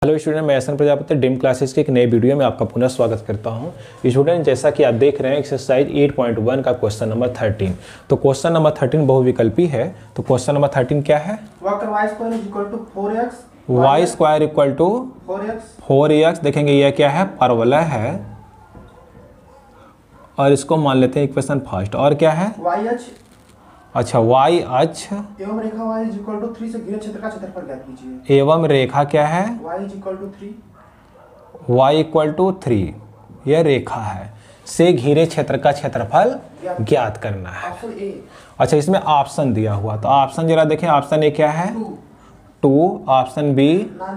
Hello student, मैं Ehsan Prajapati dim classes के एक नए वीडियो में आपका पुनः स्वागत करता हूं। स्टूडेंट, जैसा कि आप देख रहे हैं एक्सरसाइज 8.1 का क्वेश्चन नंबर 13। तो क्वेश्चन नंबर 13 बहुविकल्पी है। तो क्वेश्चन नंबर 13 क्या है? वक्र y square equal to 4x y square equal to 4x। देखेंगे यह क्या है? परवलय है और इसको मान लेते हैं इक्वेशन फर्स्ट। और क्या है? yh अच्छा, y अक्ष एवं रेखा y इक्वल टू 3 से घिरे क्षेत्र का क्षेत्रफल ज्ञात कीजिए। एवं रेखा क्या है? y equal to 3 y equal to 3, यह रेखा है, से घिरे क्षेत्र का क्षेत्रफल ज्ञात करना है। Option A. अच्छा, इसमें ऑप्शन दिया हुआ, तो ऑप्शन जरा देखें। ऑप्शन ए क्या है? 2। Option B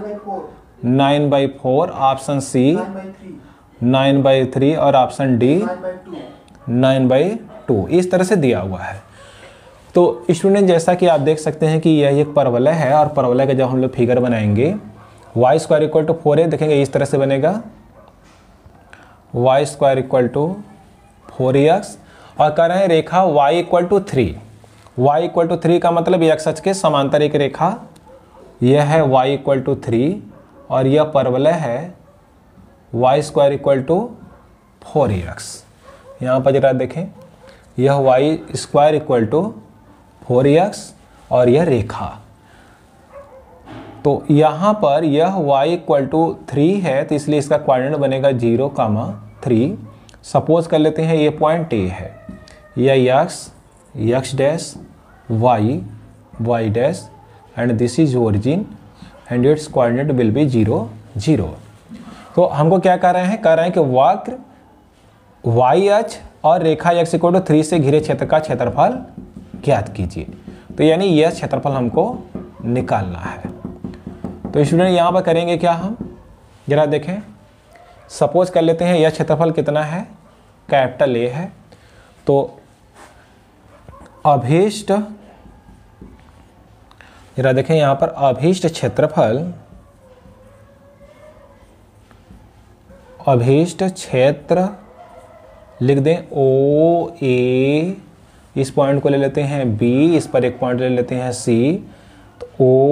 9/4। ऑप्शन सी 9/3 और ऑप्शन डी 9/2। इस तरह से दिया हुआ है। तो स्टूडेंट, जैसा कि आप देख सकते हैं कि यह एक परवलय है और परवलय का जब हम लोग फिगर बनाएंगे y square equal to 4a, देखेंगे इस तरह से बनेगा y square equal to 4x। और कह रहे हैं रेखा y equal to 3। y equal to 3 का मतलब x अक्ष के समांतर एक रेखा, यह है y इक्वल टू 3 और यह परवलय है y square equal to 4x। यहाँ पर जरा देखें, यह y square equal to 4x और यह रेखा। तो यहाँ पर यह y इक्वल टू 3 है, तो इसलिए इसका कोऑर्डिनेट बनेगा 0,3। सपोज कर लेते हैं ये पॉइंट A है, यह x dash, y dash and this is origin and it's coordinate will be 0, 0। तो हमको क्या कर रहे हैं? कह रहे हैं कि वक्र y अक्ष और रेखा x इक्वल टू 3 से घिरे क्षेत्र का क्षेत्रफल ज्ञात कीजिए। तो यानी यह क्षेत्रफल हमको निकालना है। तो स्टूडेंट, यहाँ पर करेंगे क्या हम? जरा देखें, सपोज कर लेते हैं यह क्षेत्रफल कितना है? कैपिटल A है। तो अभीष्ट, जरा देखें यहाँ पर अभीष्ट क्षेत्रफल, अभीष्ट क्षेत्र लिख दें OA। इस पॉइंट को ले लेते हैं B, इस पर एक पॉइंट ले लेते हैं C। तो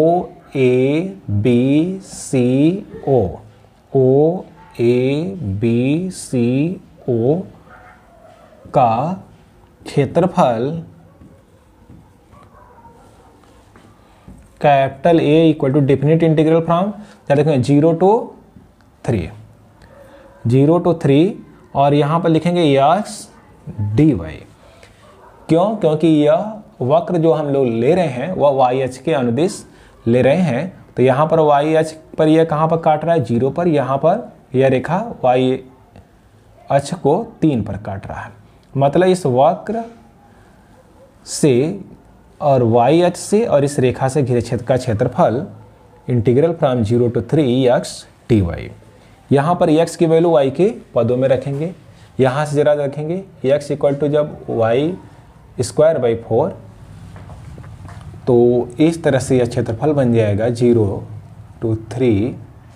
OABCO का क्षेत्रफल capital A equal to definite integral from, क्या देखें, 0 to 3 और यहाँ पर लिखेंगे x dy। क्यों? क्योंकि यह वक्र जो हम लोग ले रहे हैं वह y अक्ष के अनुदिश ले रहे हैं। तो यहाँ पर y अक्ष पर यह कहाँ पर काट रहा है? 0 पर। यहाँ पर यह रेखा y अक्ष को 3 पर काट रहा है। मतलब इस वक्र से और y अक्ष से और इस रेखा से घिरे क्षेत्र का क्षेत्रफल integral from 0 to 3x dy। यहाँ पर x की वैल्यू y के पदों में रखेंगे। यहाँ से जरा रखेंगे x इक्वल टू जब y स्क्वायर बाई 4, तो इस तरह से यह क्षेत्रफल बन जाएगा 0 to 3।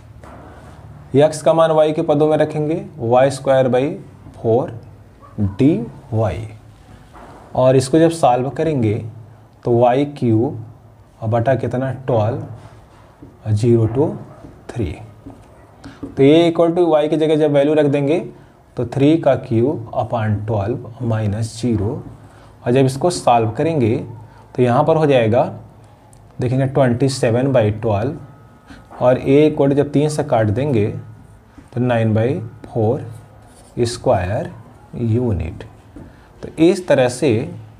x का मान y के पदों में रखेंगे, y स्क्वायर बाई 4 dy। और इसको जब सॉल्व करेंगे तो y क्यूब और बटा कितना 12 और 0 to 3। तो ये इक्वल टू y की जगह जब वैल्यू रख देंगे तो 3 का क्यूब अपॉन 12 माइनस 0। और जब इसको सॉल्व करेंगे तो यहाँ पर हो जाएगा, देखेंगे 27/12 और a इक्वल जब 3 से काट देंगे तो 9/4 स्क्वायर यूनिट। तो इस तरह से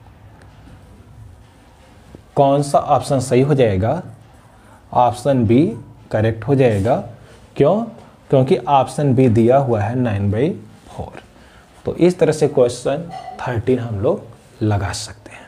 कौन सा ऑप्शन सही हो जाएगा? ऑप्शन बी करेक्ट हो जाएगा। क्यों? क्योंकि ऑप्शन बी दिया हुआ है 9/4। तो इस तरह से क्वेश्चन 13 हम लोग लगा सकते हैं।